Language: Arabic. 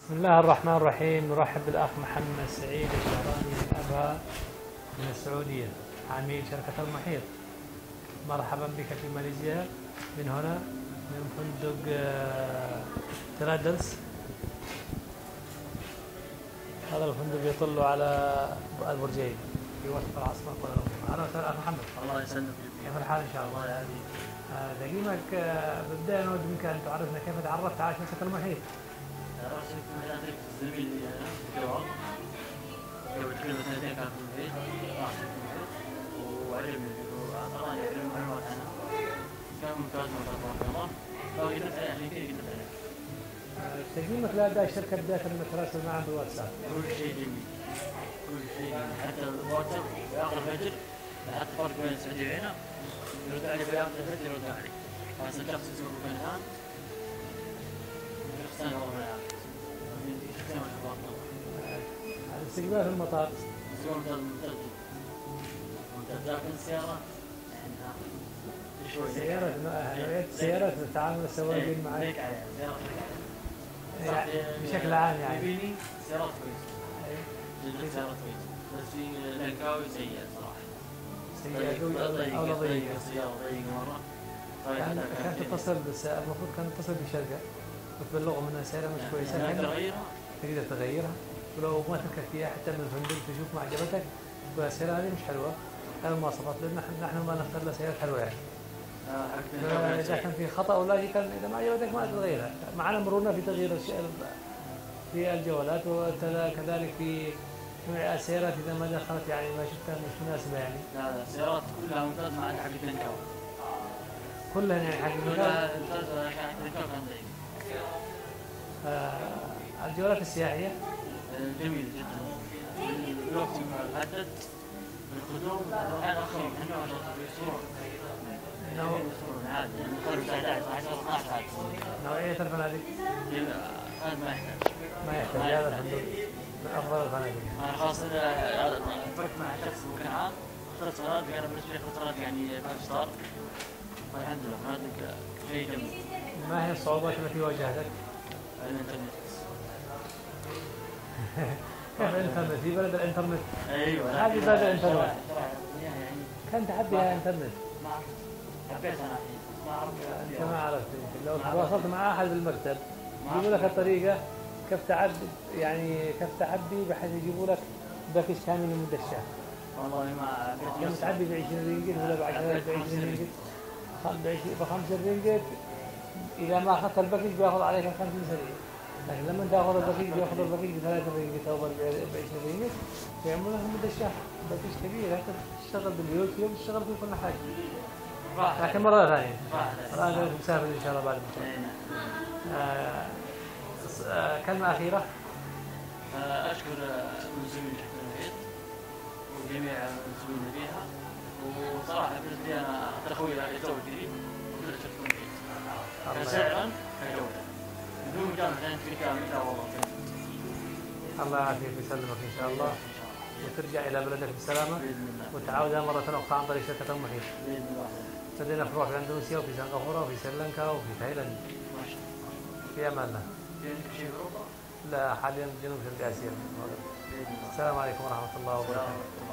بسم الله الرحمن الرحيم. نرحب بالأخ محمد سعيد الشهراني من أبها من السعودية، عميل شركة المحيط. مرحبا بك في ماليزيا، من هنا من فندق ترادلس. هذا الفندق يطل على البرجين في وسط العاصمة كوالالمبور. أهلا وسهلا أخ محمد. الله يسلمك. كيف الحال إن شاء الله؟ الله يعافيك. دقيقك بداية نود منك أن تعرفنا كيف تعرفت على شركة المحيط. راسك من عندك الزميل اللي أنا في الجواب قبل تقريبا سنتين كان في البيت، راح في البيت وعجبني وأعطاني يعني معلومات عنها، كان ممتاز ما شاء الله تبارك الله، فقدرت عليه عشان كذا قدرت عليه. تقييمك لأداء الشركة بداية من التواصل معهم بالواتساب؟ كل شيء جميل، كل شيء جميل، حتى الواتساب في آخر الفجر لاحظت فرق بين السعودية وهنا، يرد علي في آخر الفجر يرد علي، هذا الشخص اسمه فنان، شخص ثاني والله ما يعرف. الاستقبال في المطار ممتاز ممتاز ممتاز، لكن السيارة يعني شوي سيارة تعامل السواقين معك عليك عليها سيارة بشكل عام يعني. يبيني سيارات كويسة، جدد سيارات كويسة، بس في لانكاوي سيئة صراحة. سيارة أو ضيقة. سيارة ضيقة مرة. كانت تتصل المفروض كانت تتصل بشركة وتبلغهم أن السيارة مش كويسة. تغيرها؟ تقدر تغيرها، ولو ما تركب فيها حتى من الفندق تشوف ما عجبتك تقول السيارة هذه مش حلوة، هذه المواصفات، لأن نحن ما نختار إلا سيارات حلوة يعني. إذا كان في خطأ ولا شيء، إذا ما عجبتك ما تغيرها. معنا مرونة في تغيير في الجوالات، وكذلك في السيارات إذا ما دخلت يعني ما شفتها مش مناسبة يعني. لا السيارات كلها ممتازة ما عدا حق التنكاوي. كلها يعني حق كلها ممتازة، كان التنكاوي كان ضيق. الجوالات السياحية جميل جدا، الوقت محدد، القدوم الحين اخرهم احنا ما شاء الله بيصورون عادي، يعني قرب الساعة 11 12 عادي. نوعية الفنادق؟ هذا ما يحتاج. ما يحتاج، هذا الفندق من أفضل الفنادق. أنا خاصة إذا فرقت مع شخص مكان عام، اخترت فنادق، أنا بالنسبة لي اخترت فنادق يعني 5 ستار، والحمد لله فنادق شيء جميل. ما هي الصعوبات التي واجهتك؟ الإنترنت. كيف الانترنت؟ في بلد الانترنت؟ ايوه هذه بلد الانترنت. يعني كان تحديها انترنت. ما حبيت انا الحين ما اعرف. انت ما عرفت، لو تواصلت مع احد بالمكتب يجيبوا لك الطريقه كيف تعدي، يعني كيف تعدي بحيث يجيبوا لك باكج كامل لمده الشهر. والله ما كم تعدي ب 20 رينجت ولا ب 20 رينجت؟ ب 5 رينجت. اذا ما اخذت الباكج بياخذ عليك 50 رينجت. لكن لما تاخذ الباكيج بياخذ الباكيج ب 3 رينجت او ب 20 رينجت، فيعملوا لك مده الشهر باكيج كبير، حتى تشتغل باليوتيوب، تشتغل في كل حاجه. لكن مرة ثانية الآن مسافر إن شاء الله بعد المسافر. كلمة أخيرة. أشكر المسلمين تحت المحيط وجميع المسلمين فيها، وصراحة بالنسبة لي أنا حتى أخوي يتزوج جديد وكل تحت المحيط، كسعرا كجودة بدون جامعة عشان في كامل. لا والله الله يعافيك ويسلمك إن شاء الله، وترجع إلى بلدك بسلامة وتعاودها مرة أخرى عن طريق شركة المحيط. بإذن الله. لدينا فروع في أندونيسيا وفي سنغافورة وفي سريلانكا وفي تايلاند. ما شاء الله. في أمان الله. في عندك شيء في أوروبا؟ لا، حاليا جنوب شرق آسيا. السلام عليكم ورحمة الله وبركاته.